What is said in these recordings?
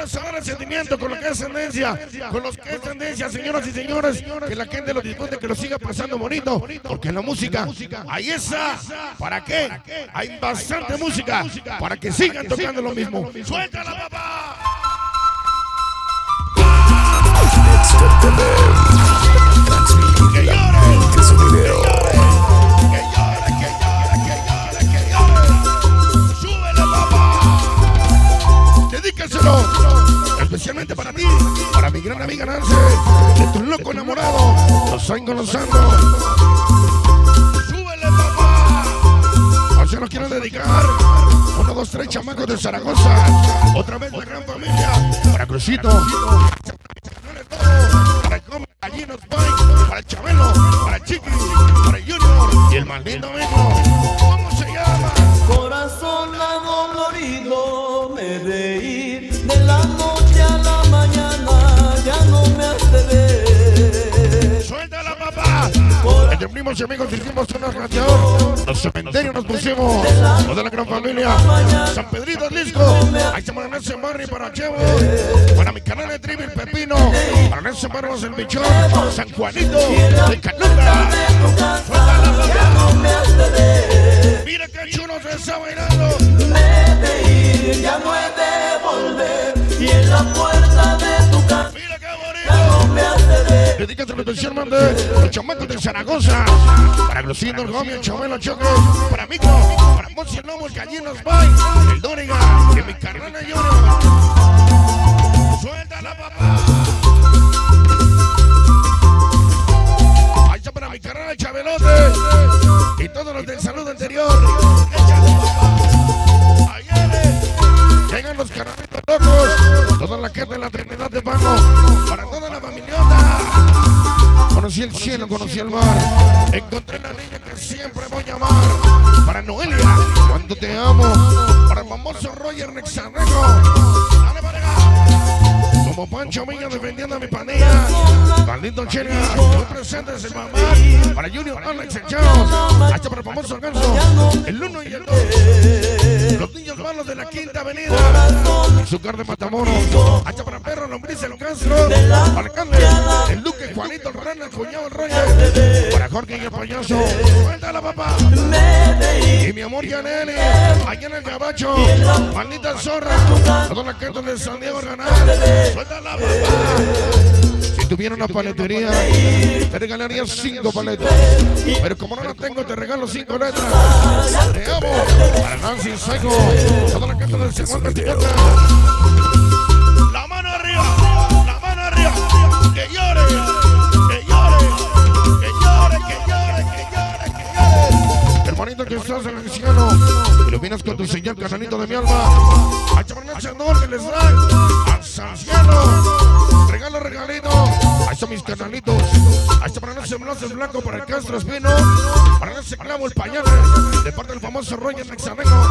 vamos a dar el sentimiento con lo que es tendencia, con los que es tendencia, señoras y señores, que la gente lo disfrute, que lo siga pasando bonito, porque la música, ahí está. ¿Para qué? Hay bastante música para que sigan tocando lo mismo. ¡Suéltala, papá! ¡Que llore! ¡Que llore! ¡Súbele, papá! Dedícaselo especialmente para ti, para mi gran amiga Nancy, de tu loco enamorado. Los están conociendo. ¡Súbele, papá! Hoy se los quiero dedicar. 1, 2, 3 chamacos de Zaragoza. Otra vez la gran familia. Para Crucito, para el Come Gallinos Bike, para el Chabelo, para el Chiqui, para el Junior y el maldito amigo. ¿Cómo se llama? Corazón adolorido, me reí de la noche a la mañana, ya no me hace ver. ¡Suéltala, papá! Entre primos y amigos hicimos una canción. Los cementerios nos pusimos. Toda la gran familia. San Pedrito Lisco. Ahí se van ese Barry para Chevo. Para mi canal de Trivi, el Pepino. Para ese Barros el Bichón. San Juanito de Canuta. ¡Suéltala, papá! Mira que chulo se está bailando. Me de ir, ya no he de volver. Y en la puerta de tu casa, mira qué ya no me hace ver. dedícate especialmente los chamacos de Zaragoza. Para Glosino, el Gomi, el Chabelo, Choque. Para Mico, para Monsi, el Lobo, el Gallinos Bay, el Dóriga, y mi carnal Junior. ¡Suéltala, papá! Ahí está para mi carnal Chabelote y todos los del saludo anterior. ¡Échale, papá! ¡Ayer! Llegan los carnalitos locos, toda la gente de la Trinidad de Pago, para toda la familiota. Conocí el cielo, conocí el mar, encontré la niña que siempre voy a amar. Para Noelia, cuando te amo, para el famoso Roger Nexanejo. Dale para acá. Como Pancho Villa defendiendo a mi pandilla. Maldito Chega, muy presentes el mamá. Para Junior, Alex, el Chaos. Hasta para el famoso Ganso, el 1 y el 2. Los niños malos de la Quinta Avenida. Azúcar de Matamoros. Hasta para Perro, Lombriz, el Castro. Para el Cande, el Duque, Juanito, el Rana, el Cuñado, el Roger. Para Jorge y el Payaso. Suéltala, papá. Y mi amor Yaneli, allá en el Gabacho. Maldita zorra. Toda la gente de San Diego ganar. Suéltala, papá. Si tuviera una paletería, te regalaría 5 paletas. Pero como no la tengo, te regalo 5 letras. Te amo. Para Nancy Seco, toda la gente del 50. La mano arriba, la mano arriba. Que llore, que llore, que llore, que llore, que llore, que llore. Hermanito que estás en el cielo, iluminas con tu señal, cananito de mi alma. A Chamarnacha no que les dan al cielo. Regalo, regalito. Ahí están mis canalitos. Ahí está para ese Blanco Blanco, para el Castro Espino. Para ese Clavo el Pañal, de parte del famoso Roger Nexanejo.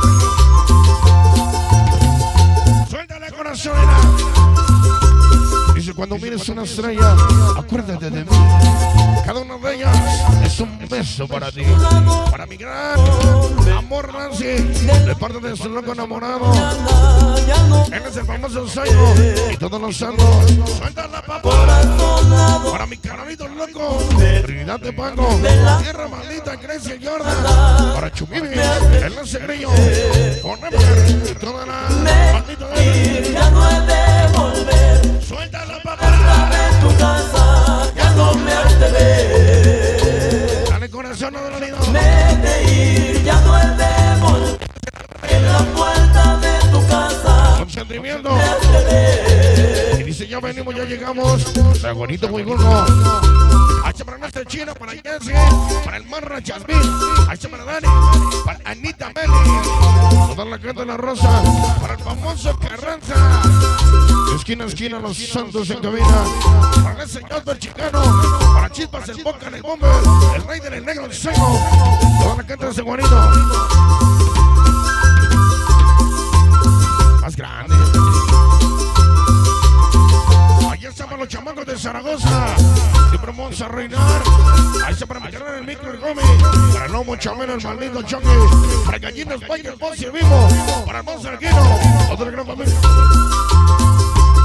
Suéltale, corazonera. Dice, cuando mires una estrella, acuérdate de mí. Cada una de ellas es un beso para ti. Para mi gran amor Nancy, de parte de su loco enamorado. Él es el famoso Psycho y todos los santos. Suéltala, papá. Para mi canalito loco, Trinidad de Pago, Tierra Maldita, Grecia y Jordan. Para Chumibi, el Ese Grillo, Forever y toda la maldita de ya no he de volver. Suéltala, papá. En tu casa, ya no me has de ver. Dale, corazón adolorido. Me de ir, ya no he de volver. En la puerta de tu casa, Con sentimiento. me has de ver. Y dice, ya venimos, ya llegamos. Está bonito, muy gordo. Ahí se para nuestra China, para Jesse, para el Marra Chasmín. Ahí se para Dani, para Anita Meli. Toda la gente de la Rosa, para el famoso Carranza. De esquina a esquina, los santos en cabina. Para el señor del Chicano, para Chispas, el Boca, el Bomber, el Rey del Negro, el Seco. Toda la gente de ese guarito. Más grande. Ahí estamos los chamacos de Zaragoza. Siempre vamos a reinar. Ahí se para meter el micro el Gomi. Para el Lomo Chabelo, el maldito Choque. Para Gallinas Bike, el Ponce Vivo. Para el Monster Guino. Otra gran familia.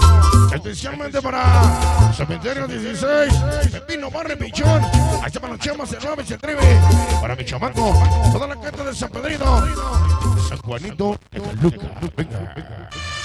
Especialmente para Cementerio 16, Pepino Barre Pichón. Ahí está para los chamas, se nueve, se atreve. Para mi chamaco, toda la gente de San Pedrito, San Juanito, de Luca. Venga.